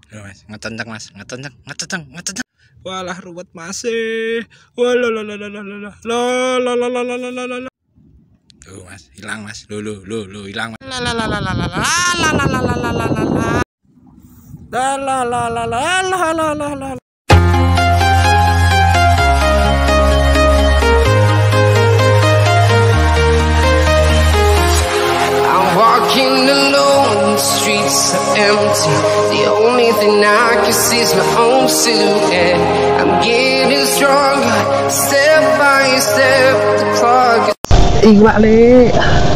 Mas, ngetenceng mas, ngetenceng. Walah ruwet masih. Walah. Tuh mas, hilang mas. Lo hilang mas. Walking alone, the streets are empty. The only thing I can see is my own silhouette. I'm getting stronger, step by step. The clock is... Iwak le,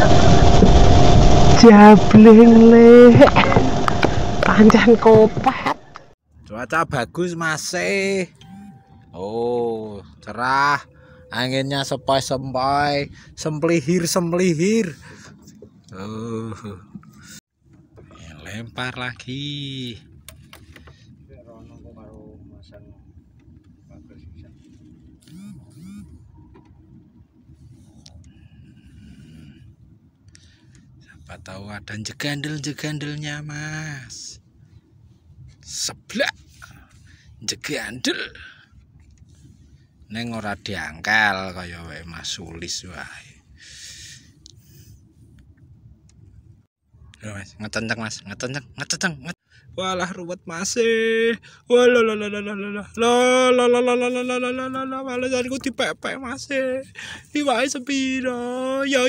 jabling le, pancen kopat. Cuaca bagus masih. Oh, cerah. Anginnya sepoi-sepoi, semplihir. Oh, lempar lagi. Siapa tahu ada jegandel-jegandelnya mas. Seblak jegandel. Neng ora diangkal kaya wae Mas Sulis wae. Mas, ngetenceng. Walah ruwet masih. Walah. Alasanku dipepek masih. Iwake sepiro? Ya.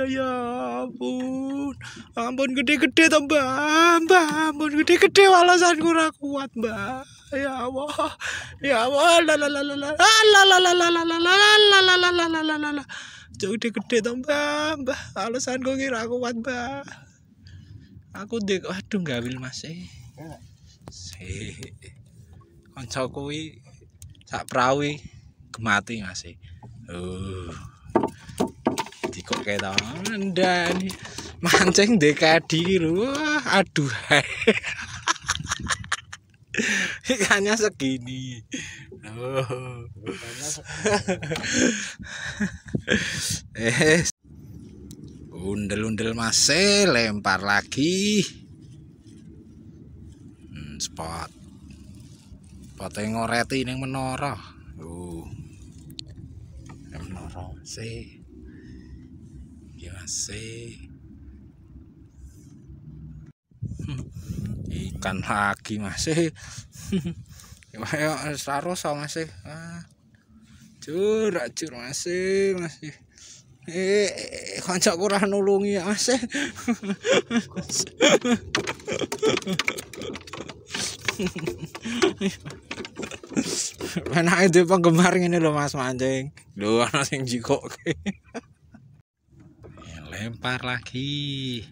Ampun gede-gede to, Mbah. Ampun gede-gede alasanku ora kuat, Mbah. Ya Allah. Gede-gede to, Mbah. Alasanku kira kuat, Mbah. Aku ndek aduh gawil mas kanca kuwi sak prawi gemati mas dikok ketok ndani mancing dekadi lho aduh ikannya segini undel masih lempar lagi spot ngoreti ning menara menara masih ikan lagi masih ayo saros masih cur masih kanca kurang nulungi ya mas penake dhewe penggemar ngene lho mas mancing lho ana sing jikoke lempar lagi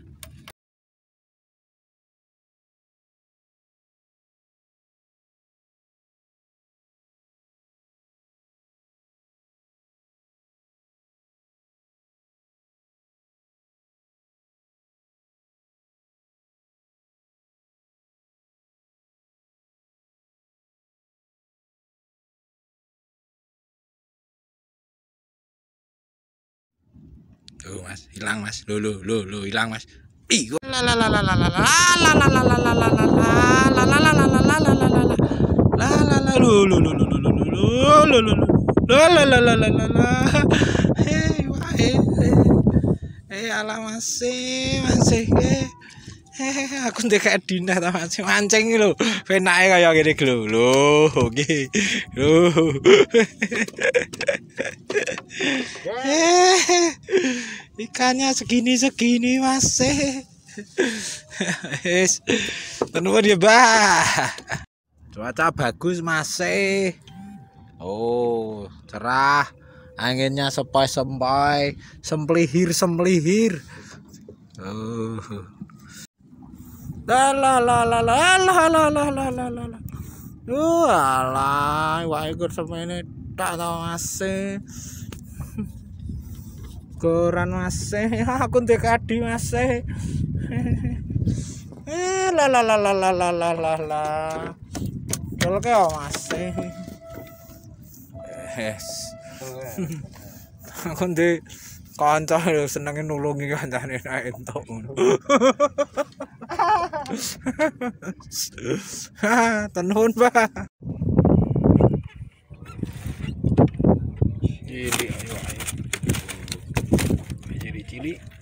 tuh mas, hilang mas, lo hilang mas. Ih, ala masih aku ndek Dina ta masih mancing lho penake kaya ngene lho nggih lho ikannya segini masih tenuan ya bah cuaca bagus masih oh cerah anginnya sepoi-sepoi semplihir oh alah wae kur semene tak tau masih koran masih aku ndek adi masih dolke masih aku ndek Kanca senenge nulungi kancane nek entuk ngono. Tenun, Pak. Cilik ayo. Cilik-cilik.